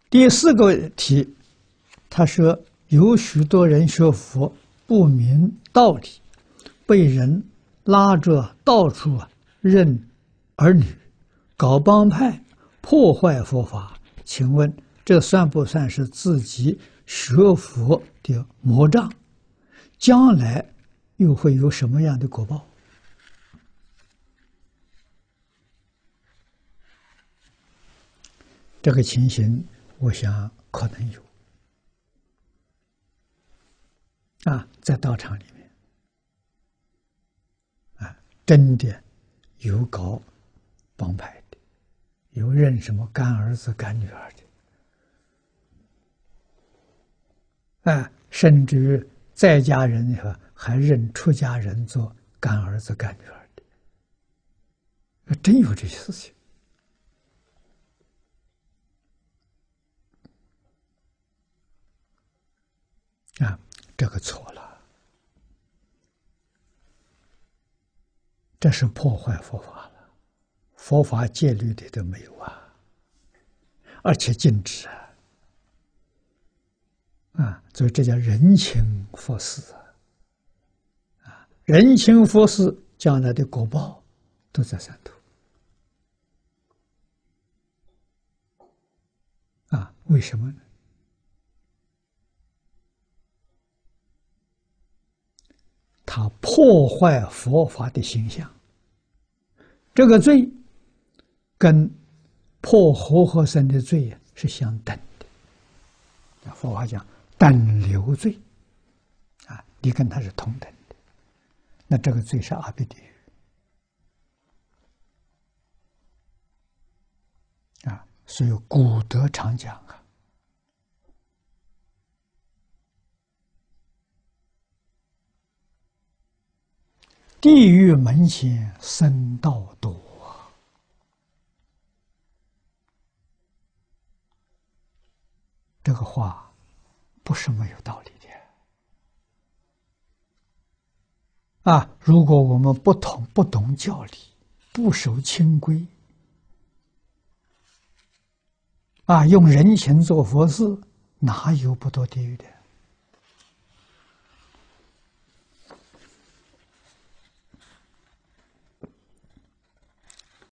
第四个题，他说有许多人学佛不明道理，被人拉着到处认儿女，搞帮派，破坏佛法。请问这算不算是自己学佛的魔障？将来又会有什么样的果报？这个情形，我想可能有在道场里面真的有搞帮派的，有认什么干儿子干女儿的，甚至在家人还认出家人做干儿子干女儿的，真有这些事情。这个错了，这是破坏佛法了，佛法戒律里都没有而且禁止所以这叫人情佛事人情佛事将来的果报都在上头为什么呢？他破坏佛法的形象，这个罪跟破活和僧的罪是相等的。佛法讲等流罪你跟他是同等的，那这个罪是阿鼻地狱所以古德常讲地狱门前僧道多这个话不是没有道理的如果我们不懂教理，不守清规用人情做佛事，哪有不堕地狱的？